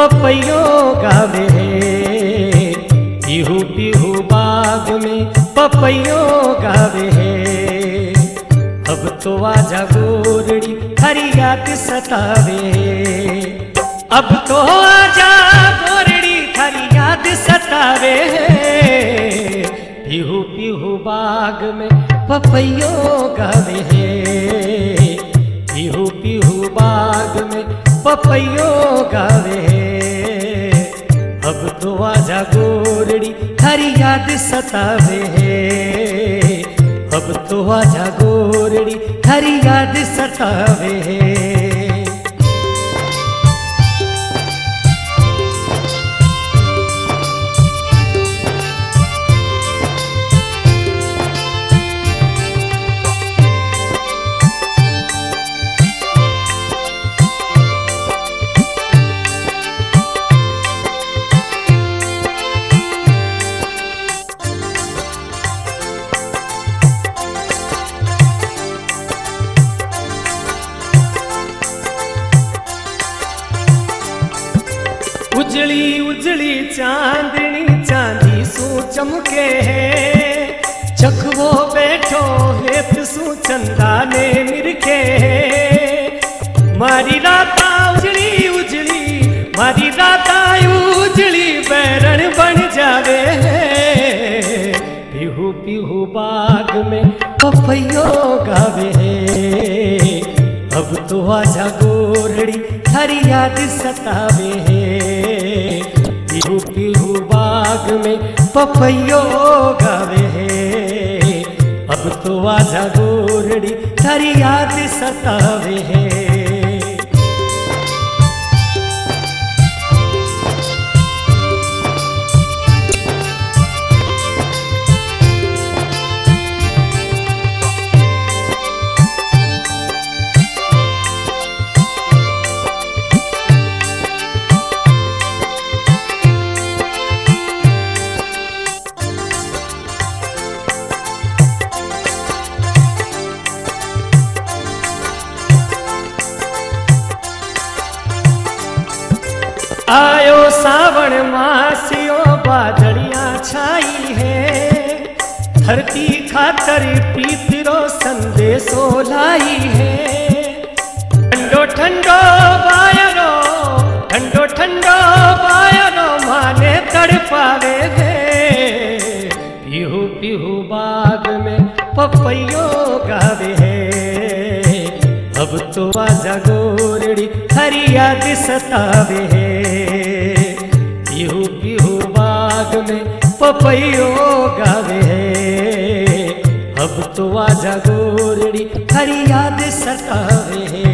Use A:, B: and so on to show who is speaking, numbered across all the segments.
A: पपैयो गावे है। पीहू पीहू बाग में पपैयो गावे है। अब तो आजा गोरड़ी हरी याद सतावे। अब तो आजा गोरड़ी हरी याद सतावे। पीहू पीहू बाग में पपैयो गावे है। पीहू पीहू बाग में पपैयो गावे है। अब तो आजा गोरड़ी हरी याद सतावे है। अब तो आजा गोरड़ी हरी याद सतावे है। उजली उजली चांदनी चांदी सू चमके है। चखवो बैठो हेत सू चंदा ने मिरके। मारी राता उजली उजली मारी राता उजली बैरण बन जावे। पीहू पीहू बाग में पपैयो गावे है। अब तो आजा गोरड़ी हरी याद सतावे है। पीहू पीहू बाग में पपैयो गावे है। अब तो आजा गोरड़ी हरी याद सतावे है। आयो सावण मासियो बादलियां छाई है। धरती खातर पीतरो संदेशो लाई है। ठंडो ठंडो बायरो ठंडो ठंडो बायरो माने तड़पावे है। पीहू पीहू बाग में पपैयो गावे है। अब तो आजा गोरड़ी हरी याद सतावे है। पीहू पीहू बाग में पपैयो गावे है। अब तो आजा गोरड़ी हरी याद सतावे है।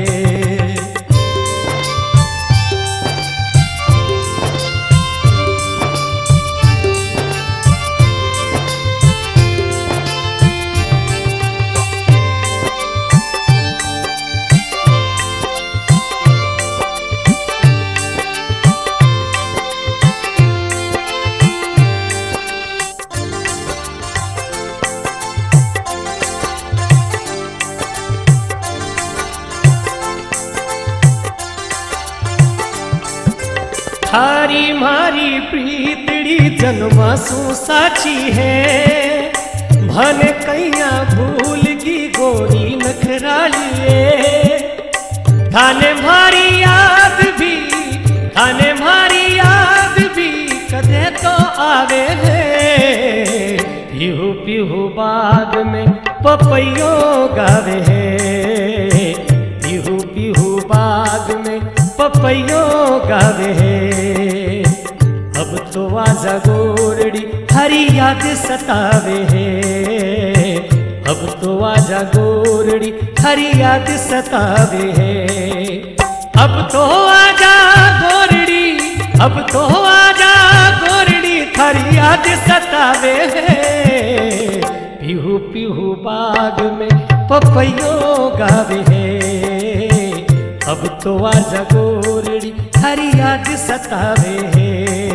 A: थारी मारी प्रीतड़ी जन्मासू साची है। मन कैया भूल की गोरी नखरालिए। थाने मारी याद भी थाने मारी याद भी कदे तो आवे है। पीहू पीहू बाग में पपैयो गावे है। पीहू पीहू बाग में पपैयो गावे है। अब तो आजा गोरड़ी हरी याद सतावे है। अब तो आजा गोरड़ी हरी याद सतावे है। अब तो आजा गोरड़ी अब तो आजा गोरड़ी हरी याद सतावे है। पीहू पीहू बाग में पपैयो गावे है। अब तो आजा गोरड़ी हरी याद सतावे है।